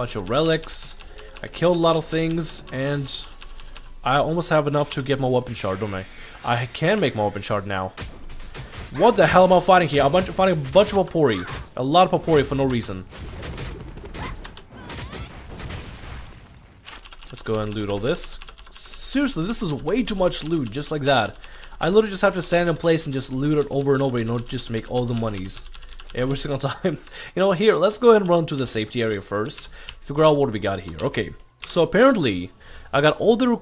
Bunch of relics. I killed a lot of things, and I almost have enough to get my weapon shard, don't I? I can make my weapon shard now. What the hell am I fighting here? Fighting a bunch of Popori. A lot of Popori for no reason. Let's go and loot all this. Seriously, this is way too much loot, just like that. I literally just have to stand in place and just loot it over and over, you know, just to make all the monies. Every single time. You know, here, let's go ahead and run to the safety area first. Figure out what we got here. Okay, so apparently, I got all the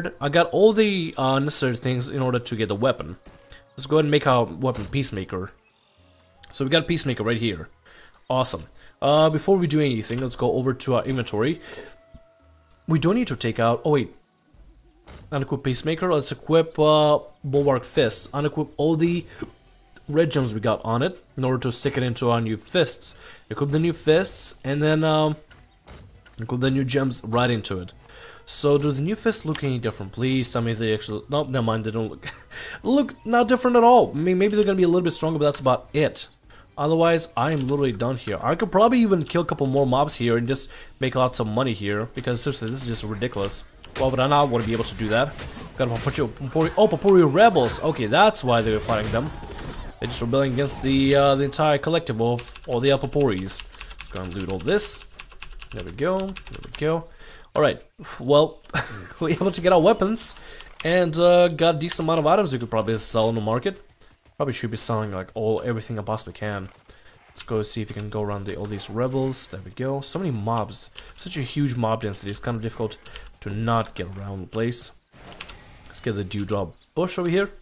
necessary things in order to get the weapon. Let's go ahead and make our weapon Peacemaker. So we got a Peacemaker right here. Awesome. Before we do anything, let's go over to our inventory. We don't need to take out... Oh, wait. Unequip Peacemaker. Let's equip Bulwark Fists. Unequip all the red gems we got on it in order to stick it into our new fists. Equip the new fists, and then equip the new gems right into it. So, do the new fists look any different? Please tell me they actually... No, never mind, they don't look not different at all. I mean, maybe they're gonna be a little bit stronger, but that's about it. Otherwise, I am literally done here. I could probably even kill a couple more mobs here and just make lots of money here, because seriously, this is just ridiculous. Well, but I now want to be able to do that. Got a bunch of Popori... Oh, Popori rebels! Okay, that's why they were fighting them. They're just rebelling against the entire collective of all the Poporis. Gonna loot all this. There we go. There we go. Alright, well, we're able to get our weapons, and got a decent amount of items we could probably sell in the market. Probably should be selling like everything I possibly can. Let's go see if we can go around all these rebels. There we go. So many mobs. Such a huge mob density. It's kind of difficult to not get around the place. Let's get the dewdrop bush over here.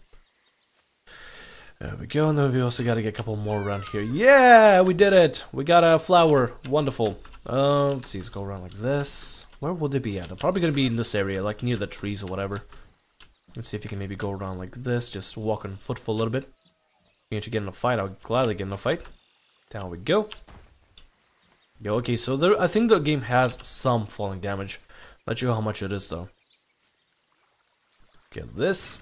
There we go. And then we also got to get a couple more around here. Yeah, we did it. We got a flower. Wonderful. Let's see. Let's go around like this. Where would they be at? They're probably going to be in this area, like near the trees or whatever. Let's see if you can maybe go around like this. Just walk on foot for a little bit. If you need to get in a fight, I'll gladly get in a fight. Down we go. Yo, okay, so there, I think the game has some falling damage. Not sure how much it is though. Get this.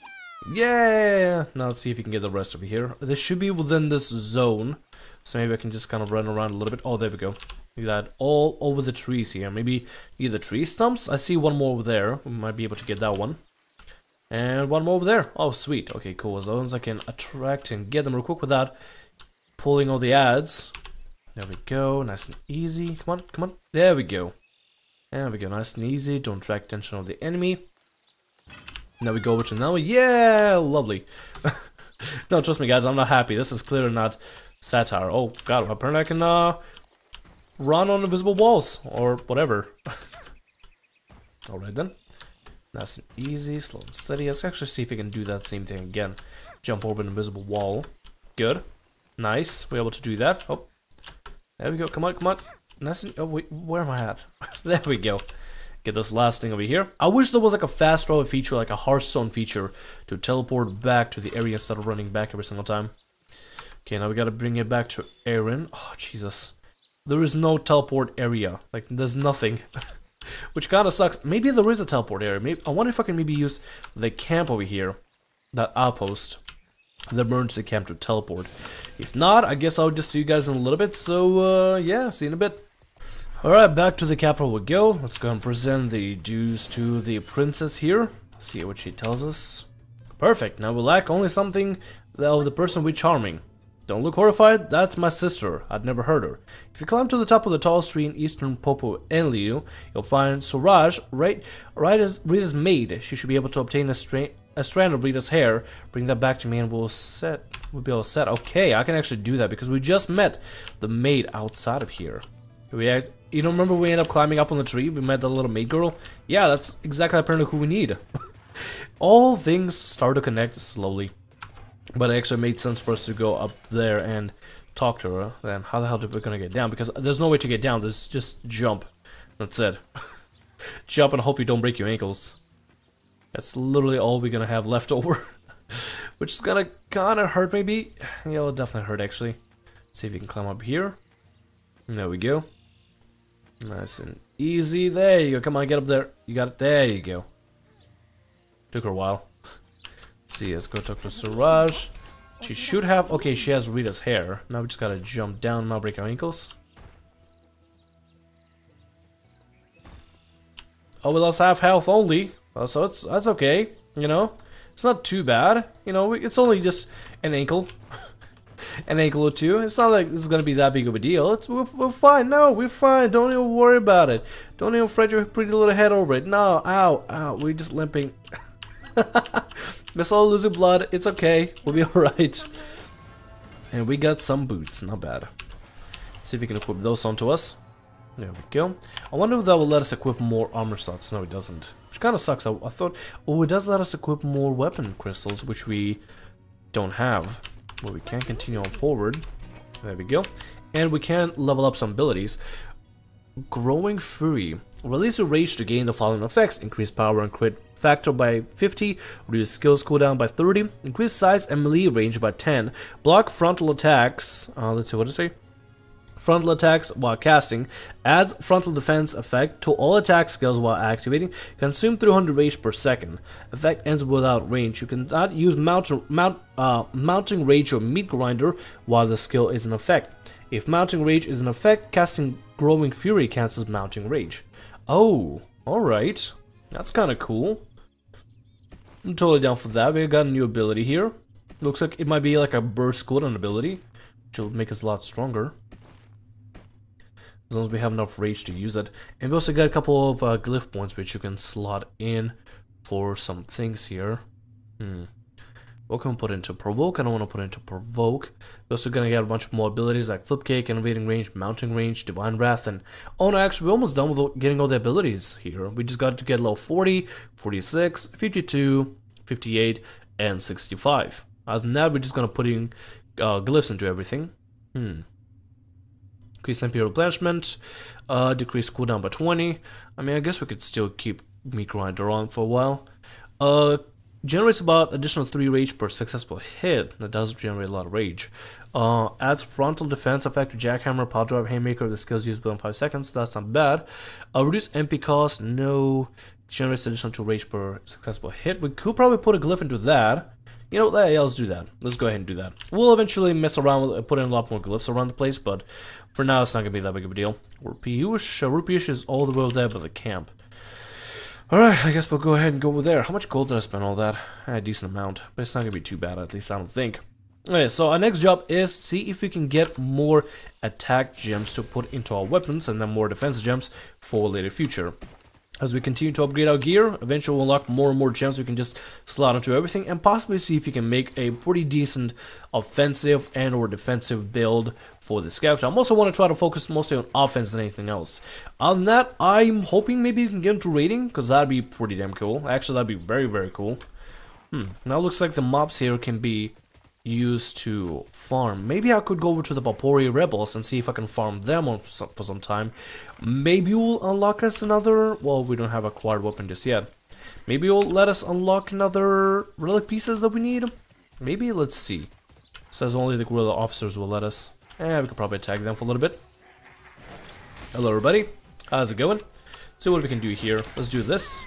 Yeah! Now let's see if you can get the rest over here. This should be within this zone. So maybe I can just kind of run around a little bit. Oh, there we go. Look at that. All over the trees here. Maybe near the tree stumps. I see one more over there. We might be able to get that one. And one more over there. Oh, sweet. Okay, cool. As long as I can attract and get them real quick without pulling all the ads. There we go. Nice and easy. Come on, come on. There we go. There we go. Nice and easy. Don't attract attention of the enemy. Now we go over to now. Yeah, lovely. No, trust me, guys. I'm not happy. This is clearly not satire. Oh, God. Apparently I can run on invisible walls or whatever. Alright then. Nice and easy. Slow and steady. Let's actually see if we can do that same thing again. Jump over an invisible wall. Good. Nice. We're able to do that. Oh. There we go. Come on, come on. Nice and... Oh, wait. Where am I at? There we go. Get this last thing over here. I wish there was like a fast travel feature, like a Hearthstone feature, to teleport back to the area instead of running back every single time. Okay, now we gotta bring it back to Aaron. Oh, Jesus. There is no teleport area. Like, there's nothing. Which kinda sucks. Maybe there is a teleport area. Maybe, I wonder if I can maybe use the camp over here. That outpost. The emergency camp to teleport. If not, I guess I'll just see you guys in a little bit. So, yeah, see you in a bit. Alright, back to the capital we go. Let's go and present the dues to the princess here. See what she tells us. Perfect. Now we lack only something of the person we charming. Don't look horrified. That's my sister. I'd never heard her. If you climb to the top of the tallest tree in eastern Popo Enliu, you'll find Suraj right as Rita's maid. She should be able to obtain a strand of Rita's hair. Bring that back to me and we'll be all set. Okay, I can actually do that because we just met the maid outside of here. You don't remember we ended up climbing up on the tree? We met the little maid girl? Yeah, that's exactly apparently who we need. All things start to connect slowly. But it actually made sense for us to go up there and talk to her. Then how the hell are we gonna get down? Because there's no way to get down, there's just jump. That's it. Jump and hope you don't break your ankles. That's literally all we're gonna have left over. Which is gonna kinda hurt maybe. Yeah, it'll definitely hurt actually. Let's see if we can climb up here. There we go. Nice and easy. There you go. Come on, get up there. You got it. There you go. Took her a while. Let's see. Let's go talk to Suraj. She should have... Okay, she has Rita's hair. Now we just gotta jump down and not break our ankles. Oh, we lost half health only. So that's okay, you know? It's not too bad, you know, it's only just an ankle. An ankle or two. It's not like this is gonna be that big of a deal. We're fine. No, we're fine. Don't even worry about it. Don't even fret your pretty little head over it. No, ow. We're just limping. Let's all losing blood. It's okay. We'll be alright. And we got some boots. Not bad. See if we can equip those onto us. There we go. I wonder if that will let us equip more armor slots. No, it doesn't. Which kind of sucks. I thought, oh, it does let us equip more weapon crystals, which we don't have. Well, we can continue on forward. There we go. And we can level up some abilities. Growing Fury. Release your rage to gain the following effects. Increase power and crit factor by 50. Reduce skills cooldown by 30. Increase size and melee range by 10. Block frontal attacks. Let's see, what does it say? Frontal attacks while casting. Adds frontal defense effect to all attack skills while activating. Consume 300 rage per second. Effect ends without range. You cannot use mounting rage or meat grinder while the skill is in effect. If mounting rage is in effect, casting Growing Fury cancels mounting rage. Oh, alright. That's kind of cool. I'm totally down for that. We got a new ability here. Looks like it might be like a burst cooldown ability, which will make us a lot stronger. As long as we have enough rage to use it. And we also got a couple of glyph points which you can slot in for some things here. What can we put into provoke? I don't want to put into provoke. We're also gonna get a bunch more abilities like flip cake, innovating range, mounting range, divine wrath, and oh no, actually we're almost done with getting all the abilities here. We just got to get level 40, 46, 52, 58, and 65. Other than that, we're just gonna put in glyphs into everything. Increase MP replenishment, decrease cooldown by 20. I mean, I guess we could still keep Meat Grinder on for a while. Generates about additional 3 rage per successful hit. That does generate a lot of rage. Adds frontal defense effect to Jackhammer, Power Drive, Haymaker. The skills used within 5 seconds. That's not bad. Reduce MP cost. No. Generates additional 2 rage per successful hit. We could probably put a glyph into that. You know, yeah, let's do that. Let's go ahead and do that. We'll eventually mess around with put in a lot more glyphs around the place, but for now it's not gonna be that big of a deal. Rupiush is all the way over there by the camp. Alright, I guess we'll go ahead and go over there. How much gold did I spend on all that? A decent amount, but it's not gonna be too bad, at least I don't think. Okay, so our next job is see if we can get more attack gems to put into our weapons and then more defense gems for later future. As we continue to upgrade our gear, eventually we'll unlock more and more gems we can just slot into everything and possibly see if we can make a pretty decent offensive and or defensive build for this character. I'm also want to try to focus mostly on offense than anything else. Other than that, I'm hoping maybe you can get into raiding, because that'd be pretty damn cool. Actually, that'd be very, very cool. Now it looks like the mobs here can be used to farm. Maybe I could go over to the Papori rebels and see if I can farm them on for some time. Maybe will unlock us another, well, we don't have a acquired weapon just yet. Maybe it'll let us unlock another relic pieces that we need. Maybe, let's see. Says only the guerrilla officers will let us. We could probably attack them for a little bit. Hello everybody, how's it going? Let's see what we can do here. Let's do this.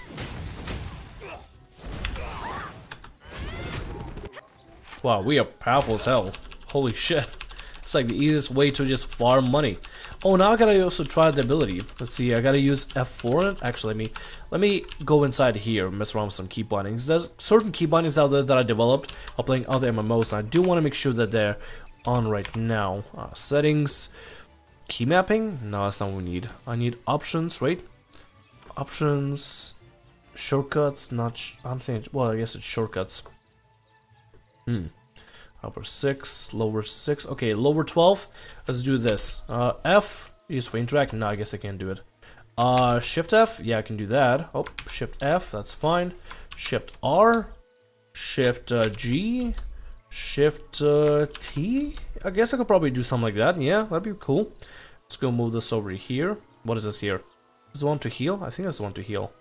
Wow, we are powerful as hell. Holy shit. It's like the easiest way to just farm money. Oh, now I gotta also try the ability. Let's see, I gotta use F4 on it. Actually, let me go inside here and mess around with some key bindings. There's certain key bindings out there that I developed while playing other MMOs, and I do want to make sure that they're on right now. Settings, key mapping. No, that's not what we need. I need options, right? Options, shortcuts. I'm thinking. Well, I guess it's shortcuts. Upper 6, lower 6. Okay, lower 12. Let's do this. F, use for interact. No, I guess I can't do it. Shift F, yeah, I can do that. Oh, Shift F, that's fine. Shift R, Shift G, Shift T. I guess I could probably do something like that. Yeah, that'd be cool. Let's go move this over here. What is this here? Is the one to heal? I think that's the one to heal.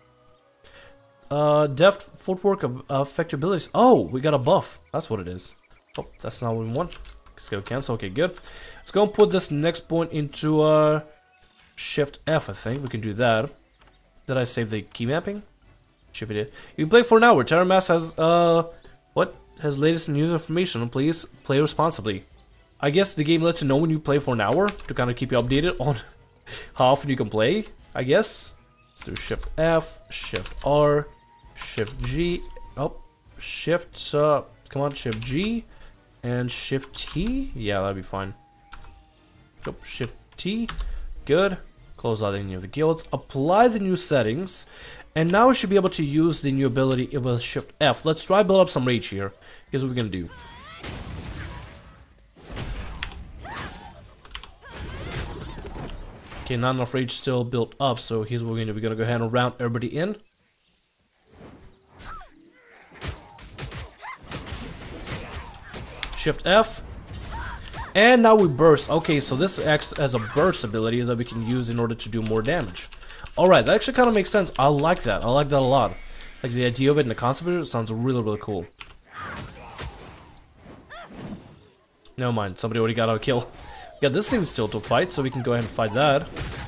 Deft footwork of effective abilities. Oh, we got a buff. That's what it is. Oh, that's not what we want. Skill cancel. Okay, good. Let's go and put this next point into Shift F. I think we can do that. Did I save the key mapping? Shift it. You can play for an hour. TERA Mass has what has latest news information. Please play responsibly. I guess the game lets you know when you play for an hour to kind of keep you updated on how often you can play. I guess. Let's do Shift F, Shift R, Shift G. Oh, Shift, come on, Shift G, and Shift T. Yeah, that'd be fine. Oh, Shift T. Good. Close out any of the guilds. Apply the new settings. And now we should be able to use the new ability with Shift F. Let's try build up some rage here. Here's what we're gonna do. Okay, not enough rage still built up, so here's what we're gonna do. We're gonna go ahead and round everybody in. Shift F. And now we burst. Okay, so this acts as a burst ability that we can use in order to do more damage. Alright, that actually kind of makes sense. I like that. I like that a lot. Like the idea of it and the concept of it sounds really, really cool. Never mind, somebody already got our kill. Yeah, this thing's still to fight, so we can go ahead and fight that.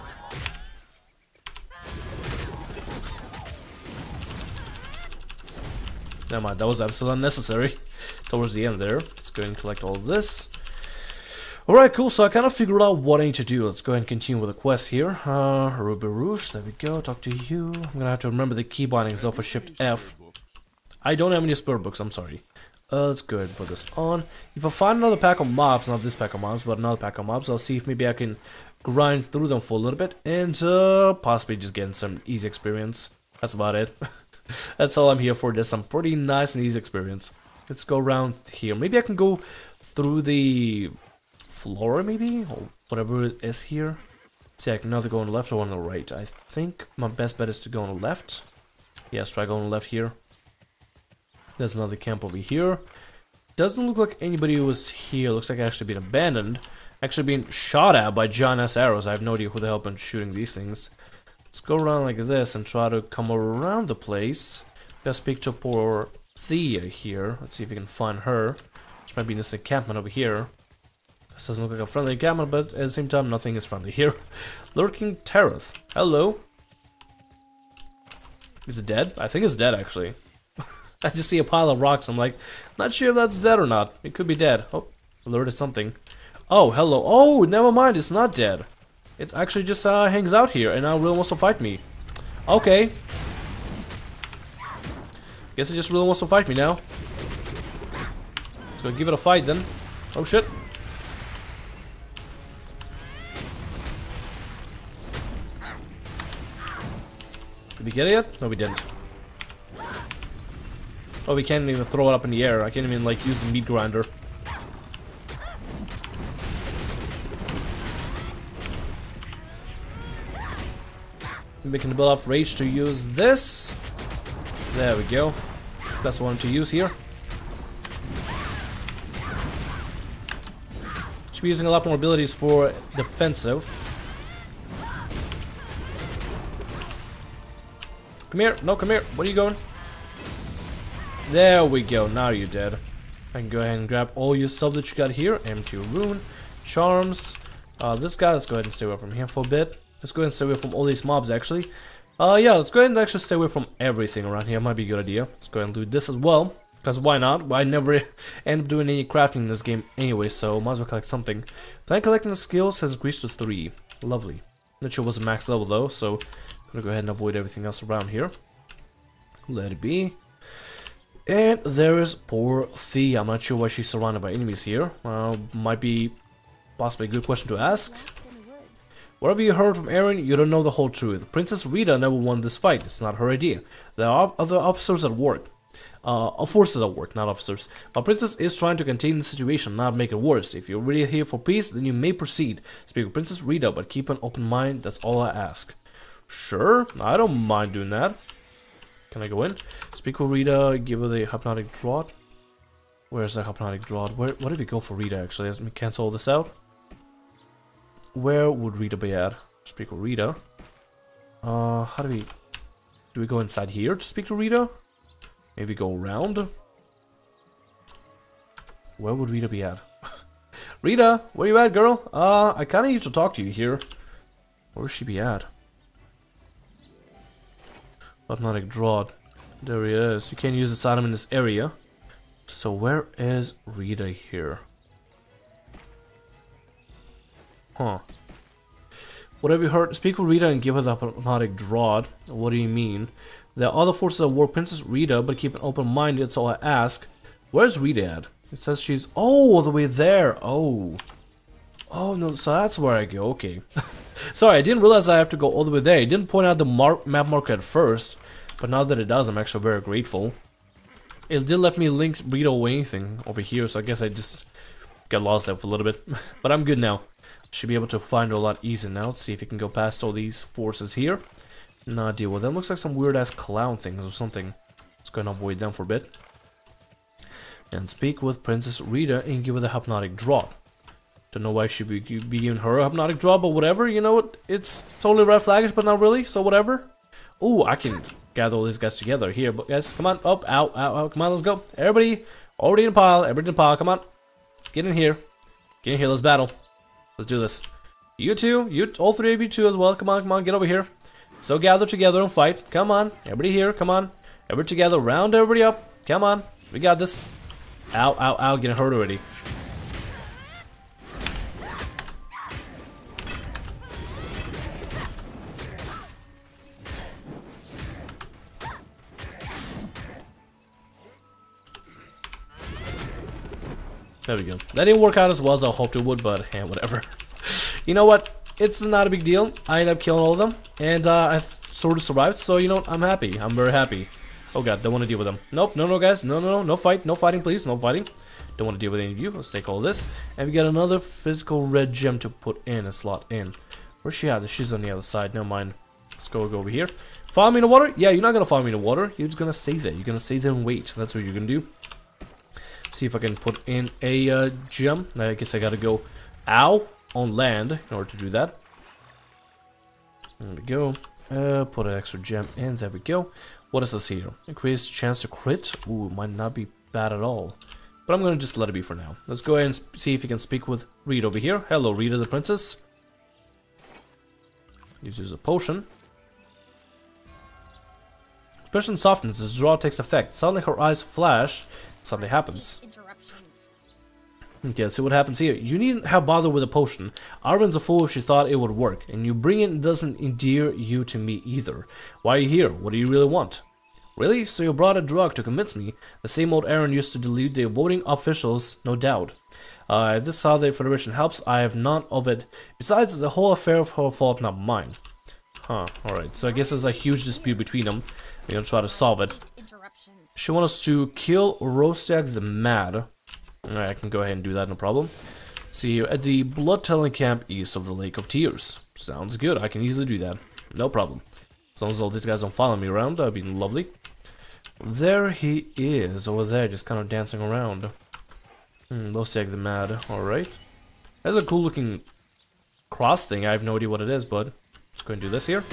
Never mind, that was absolutely unnecessary. Towards the end there. Let's go ahead and collect all of this. Alright, cool, so I kind of figured out what I need to do. Let's go ahead and continue with the quest here. Ruby Rouge, there we go, talk to you. I'm gonna have to remember the key bindings off of Shift F. I don't have any spirit books, I'm sorry. Let's go ahead and put this on. If I find another pack of mobs, not this pack of mobs, but another pack of mobs, I'll see if maybe I can grind through them for a little bit and possibly just get some easy experience. That's about it. That's all I'm here for, just some pretty nice and easy experience. Let's go around here. Maybe I can go through the floor, maybe? Or whatever it is here. See, I can either go on the left or on the right. I think my best bet is to go on the left. Yes, try going on the left here. There's another camp over here. Doesn't look like anybody was here. Looks like actually been abandoned. Actually being shot at by giant ass arrows. I have no idea who the hell been shooting these things. Let's go around like this and try to come around the place. Gotta speak to poor Thea here. Let's see if we can find her. She might be in this encampment over here. This doesn't look like a friendly encampment, but at the same time, nothing is friendly here. Lurking TERA. Hello. Is it dead? I think it's dead, actually. I just see a pile of rocks. I'm like, not sure if that's dead or not. It could be dead. Oh, alerted something. Oh, hello. Oh, never mind. It's not dead. It's actually just hangs out here, and now really wants to fight me. Okay. Guess it just really wants to fight me now. Let's go give it a fight then. Oh shit. Did we get it yet? No, we didn't. Oh, we can't even throw it up in the air. I can't even, like, use the meat grinder. We can build up rage to use this. There we go. That's what I want to use here. Should be using a lot more abilities for defensive. Come here. No, come here. Where are you going? There we go. Now you're dead. I can go ahead and grab all your stuff that you got here. Empty rune, charms. This guy, let's go ahead and stay away from here for a bit. Let's go ahead and stay away from all these mobs, actually. Yeah, let's go ahead and actually stay away from everything around here. Might be a good idea. Let's go ahead and do this as well. Because why not? I never end up doing any crafting in this game anyway, so might as well collect something. Plan collecting the skills has increased to 3. Lovely. Not sure it was a max level though, so I'm gonna go ahead and avoid everything else around here. Let it be. And there is poor Thea. I'm not sure why she's surrounded by enemies here. Might be possibly a good question to ask. Whatever you heard from Aaron, you don't know the whole truth. Princess Rita never won this fight. It's not her idea. There are other officers at work. Forces at work, not officers. Our princess is trying to contain the situation, not make it worse. If you're really here for peace, then you may proceed. Speak with Princess Rita, but keep an open mind. That's all I ask. Sure, I don't mind doing that. Can I go in? Speak with Rita, give her the hypnotic draught. Where's the hypnotic draught? Where did we go for Rita, actually? Let me cancel this out. Where would Rita be at? Speak with Rita. How do we go inside here to speak to Rita? Maybe go around? Where would Rita be at? Rita, where you at, girl? I kinda need to talk to you here. Where would she be at? Hypnotic draught. There he is. You can't use this item in this area. So where is Rita here? Huh. Whatever you heard, speak with Rita and give her the hypnotic draught. What do you mean? There are other forces at work, Princess Rita, but keep an open mind, that's all I ask. Where's Rita at? It says she's... Oh, all the way there. Oh. Oh, no, so that's where I go. Okay. Sorry, I didn't realize I have to go all the way there. It didn't point out the map marker at first, but now that it does, I'm actually very grateful. It did let me link Rita or anything over here, so I guess I just got lost there for a little bit. But I'm good now. Should be able to find her a lot easier now. Let's see if we can go past all these forces here. Not deal with them. Looks like some weird-ass clown things or something. Let's go and avoid them for a bit. And speak with Princess Rita and give her the hypnotic draught. Don't know why she be giving her a hypnotic draught, but whatever. You know what? It's totally red flaggish, but not really, so whatever. Ooh, I can gather all these guys together here. But guys, come on. Up, out, out, out. Come on, let's go. Everybody, already in a pile. Everybody in a pile. Come on. Get in here. Get in here. Let's battle. Let's do this. You two. All three of you two as well. Come on, come on. Get over here. So gather together and fight. Come on. Everybody here. Come on. Everybody together. Round everybody up. Come on. We got this. Ow, ow, ow. Getting hurt already. There we go. That didn't work out as well as I hoped it would, but hey, whatever. You know what? It's not a big deal. I ended up killing all of them, and I sort of survived, so you know, I'm happy. I'm very happy. Oh god, don't want to deal with them. Nope, no, guys. No fight. No fighting, please. No fighting. Don't want to deal with any of you. Let's take all this. And we got another physical red gem to put in, a slot in. Where's she at? She's on the other side. Never mind. Let's go over here. Follow me in the water? Yeah, you're not going to follow me in the water. You're just going to stay there. You're going to stay there and wait. That's what you're going to do. See if I can put in a gem. I guess I gotta go on land in order to do that. There we go. Put an extra gem in. There we go. What is this here? Increased chance to crit. Ooh, might not be bad at all. But I'm gonna just let it be for now. Let's go ahead and see if we can speak with Rita over here. Hello, Rita the princess. Uses a potion. Expression softens as draw takes effect. Suddenly her eyes flash. Something happens. Okay, let's see what happens here. You needn't have bother with a potion. Arwen's a fool if she thought it would work, and you bring it doesn't endear you to me either. Why are you here? What do you really want? Really? So you brought a drug to convince me? The same old Aaron used to delude the voting officials, no doubt. If this is how the Federation helps, I have none of it. Besides, the whole affair of her fault, not mine. Huh, alright. So I guess there's a huge dispute between them. We're gonna try to solve it. She wants us to kill Rosiak the Mad. Alright, I can go ahead and do that, no problem. See you at the blood-telling camp east of the Lake of Tears. Sounds good, I can easily do that. No problem. As long as all these guys don't follow me around, that'd be lovely. There he is, over there, just kind of dancing around. Rosiak the Mad, alright. That's a cool looking cross thing, I have no idea what it is, but let's go and do this here.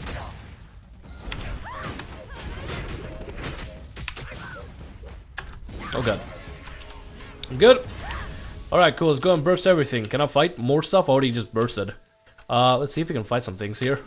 Oh god. I'm good. Alright, cool. Let's go and burst everything. Can I fight more stuff? I already just bursted. Let's see if we can fight some things here.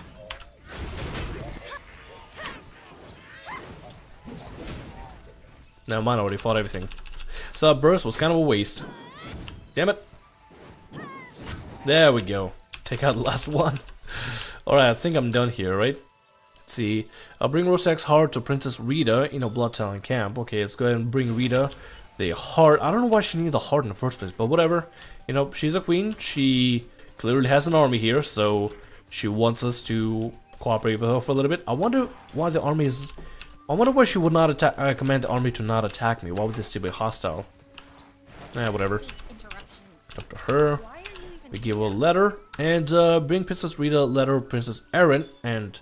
Never mind, I already fought everything. So that burst was kind of a waste. Damn it. There we go. Take out the last one. Alright, I think I'm done here, right? Let's see. I'll bring Rosiak's heart to Princess Rita in a blood-telling camp. Okay, let's go ahead and bring Rita the heart. I don't know why she needed the heart in the first place, but whatever. You know, she's a queen. She clearly has an army here, so she wants us to cooperate with her for a little bit. I wonder why the army is... I wonder why she would not attack. Command the army to not attack me. Why would they still be hostile? Whatever. Talk to her. We give her a letter and bring Princess Rita a letter, Princess Erin, and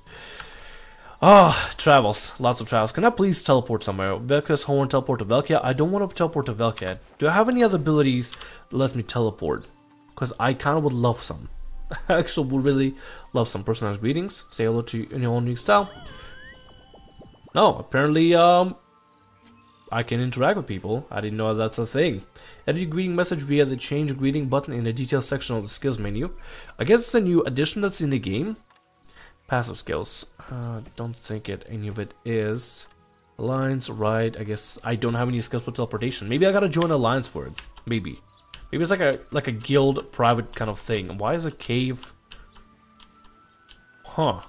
travels, lots of travels. Can I please teleport somewhere? Velka's horn, teleport to Velkia. I don't want to teleport to Velkia. Do I have any other abilities that let me teleport? Because I kind of would love some. I actually would really love some personalized greetings. Say hello to you in your own unique style. Oh, apparently I can interact with people. I didn't know that's a thing. Edit your greeting message via the change greeting button in the details section of the skills menu. I guess it's a new addition that's in the game. Passive skills. Don't think any of it is. Alliance, right. I guess I don't have any skills for teleportation. Maybe I gotta join Alliance for it. Maybe. Maybe it's like a guild private kind of thing. Why is a cave Huh.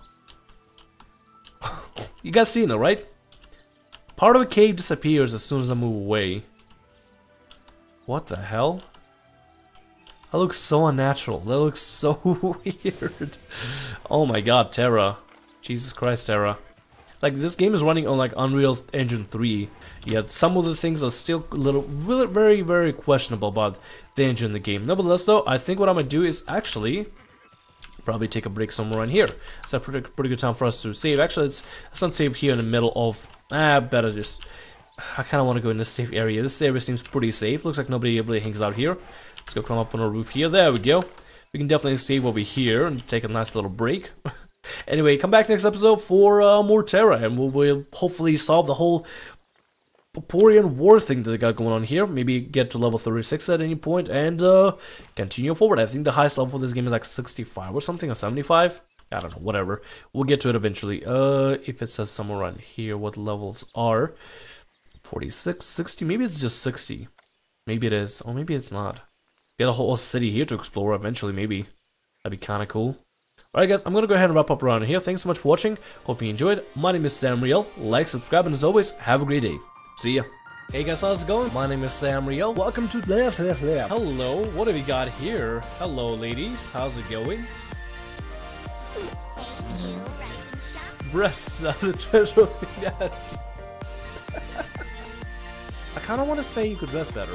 You guys seen it, right? Part of the cave disappears as soon as I move away. What the hell? That looks so unnatural. That looks so weird. Oh my god, TERA. Jesus Christ, TERA. Like, this game is running on like Unreal Engine 3, yet some of the things are still a little, very, very questionable about the engine in the game. Nevertheless, though, I think what I'm gonna do is actually probably take a break somewhere around here. It's a pretty good time for us to save. Actually, let's not save here in the middle of. Better just. I kind of want to go in this safe area. This area seems pretty safe. Looks like nobody really hangs out here. Let's go climb up on our roof here. There we go. We can definitely save over here and take a nice little break. Anyway, come back next episode for more TERA, and we'll hopefully solve the whole Poporian war thing that they got going on here. Maybe get to level 36 at any point and continue forward. I think the highest level for this game is like 65 or something, or 75. I don't know, whatever. We'll get to it eventually. If it says somewhere around here what levels are. 46, 60, maybe it's just 60. Maybe it is, or maybe it's not. Get a whole city here to explore eventually, maybe. That'd be kinda cool. Alright guys, I'm gonna go ahead and wrap up around here. Thanks so much for watching. Hope you enjoyed. My name is Sam Riel. Like, subscribe, and as always, have a great day. See ya. Hey guys, how's it going? My name is Sam Riel. Welcome to Hello, what have we got here? Hello ladies, how's it going? Breasts as a treasure of the net. I kinda wanna say you could dress better.